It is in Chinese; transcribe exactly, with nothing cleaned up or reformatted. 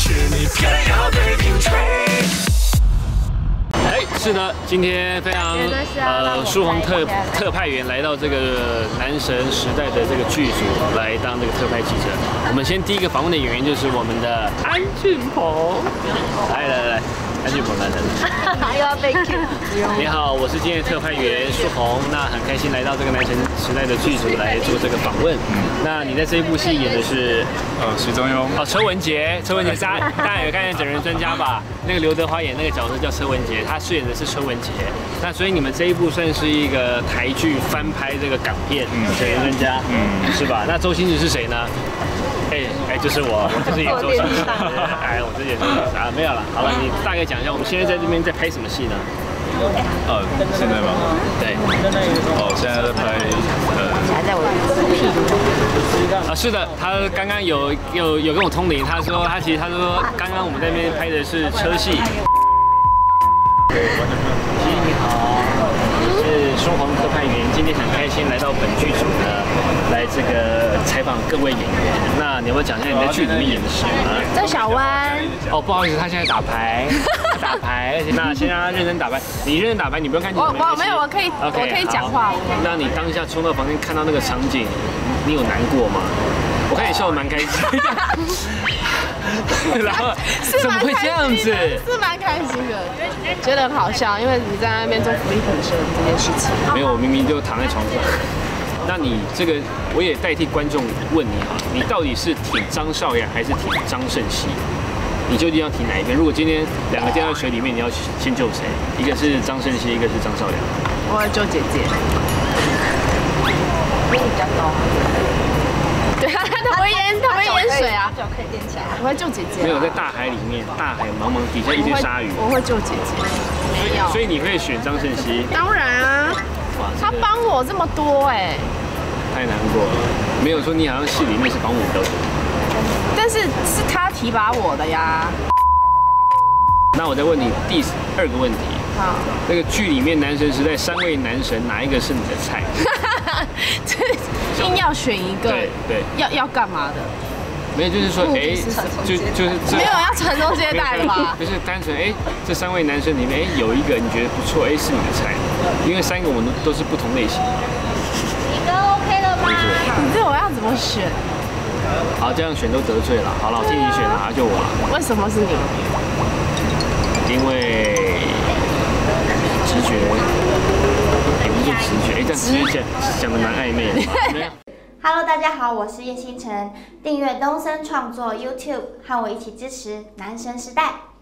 是你偏要对瓶吹。 哎，是的，今天非常呃，舒红特特派员来到这个男神时代的这个剧组来当这个特派记者。我们先第一个访问的演员就是我们的安俊鹏，来来来。 安俊鹏男神， 又要被 Q。 你好，我是今天的特派员舒红，那很开心来到这个男神时代的剧组来做这个访问。那你在这一部戏演的是呃徐宗庸哦，车文杰，车文杰，大家大家有看见整人专家吧？那个刘德华演那个角色叫车文杰，他饰演的是车文杰。那所以你们这一部算是一个台剧翻拍这个港片，整人专家，嗯，是吧？那周星驰是谁呢？ 哎哎，就是我，我就是演周星驰。哎，我是演周星驰啊，没有了。好了，你大概讲一下，我们现在在这边在拍什么戏呢？ 呃，现在吗？ 对。 哦，现在在拍呃。 夹在我屁股。 啊，是的，他刚刚有有有跟我通灵，他说他其实他说刚刚我们在那边拍的是车戏。你好，我是舒红特派员，今天很开心来到本剧组呢，来这个采访各位演员。那你要不要讲一下你在剧里面演的什么？ 在小湾。 哦，不好意思，他现在打牌，打牌。那先让他认真打牌，你认真打牌，你不用看镜头。 我我没有，我可以，我可以讲话。 那你当下冲到房间看到那个场景，你有难过吗？我看你笑得蛮开心的。然后怎么会这样子？ 是蛮开心的，觉得很好笑，因为你在那边做福利本身这件事情。 没有，我明明就躺在床上。那你这个，我也代替观众问你哈，你到底是挺张少阳还是挺张胜熙？你究竟要挺哪一边？如果今天两个掉在水里面，你要先救谁？一个是张胜熙，一个是张少阳。 我要救姐姐。比你比较高。对啊，他不会淹，他不会淹水啊。脚可以垫起来。我会救姐姐。 没有在大海里面，大海茫茫底下一堆鲨鱼。 我会救姐姐。没有。 所以你会选张胜熙？ 当然啊。他帮我这么多哎。 太难过了。没有说你好像戏里面是帮我比较多。 但是是他提拔我的呀。 那我再问你第二个问题。 好。 那个剧里面男神时代三位男神，哪一个是你的菜？ 这硬要选一个。 对对。 要要干嘛的？ 没有，就是说，哎，就就是没有要传宗接代吧？ 就是单纯哎，这三位男生里面，哎，有一个你觉得不错，哎，是你的菜，因为三个我们都是不同类型的。 你哥 OK 了吗？你这我要怎么选？ 好，这样选都得罪了。好了，我替你选了，就我了。 为什么是你？ 因为直觉，也不是直觉，哎，这样直觉讲讲的蛮暧昧的。 Hello， 大家好，我是叶星辰，订阅东森创作 YouTube， 和我一起支持男神时代。